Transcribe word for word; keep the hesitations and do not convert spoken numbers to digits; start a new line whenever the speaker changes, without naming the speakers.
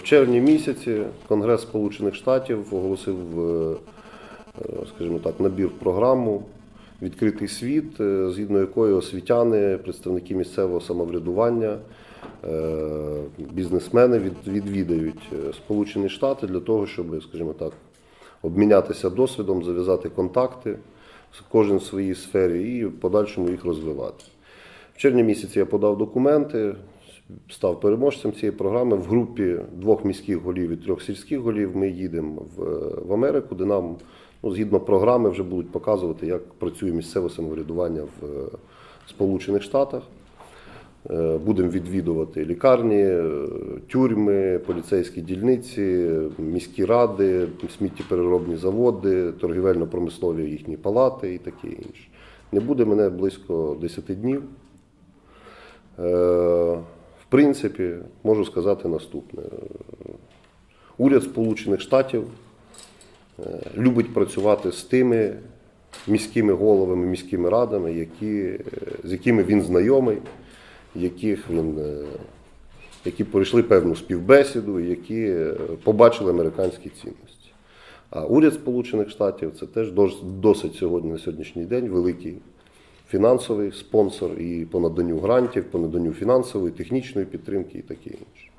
червні місяці Конгрес Сполучених Штатів оголосив, скажімо так, набір в програму «Відкритий світ», згідно якої освітяни, представники місцевого самоврядування, бізнесмени відвідають Сполучені Штати для того, щоб, скажімо так, обмінятися досвідом, зав'язати контакти, кожен в своїй сфері і в подальшому їх розвивати. В червні місяці я подав документи, став переможцем цієї програми. В групі двох міських голів і трьох сільських голів ми їдемо в, в Америку, де нам, ну, згідно програми, вже будуть показувати, як працює місцеве самоврядування в Сполучених Штатах. Будемо відвідувати лікарні, тюрми, поліцейські дільниці, міські ради, сміттєпереробні заводи, торгівельно-промислові їхні палати і таке інше. Не буде мене близько десяти днів. В принципі, можу сказати наступне. Уряд Сполучених Штатів любить працювати з тими міськими головами, міськими радами, які, з якими він знайомий, яких він, які пройшли певну співбесіду, які побачили американські цінності. А уряд Сполучених Штатів – це теж досить сьогодні, на сьогоднішній день великий фінансовий спонсор і по наданню грантів, по наданню фінансової, технічної підтримки і таке інше.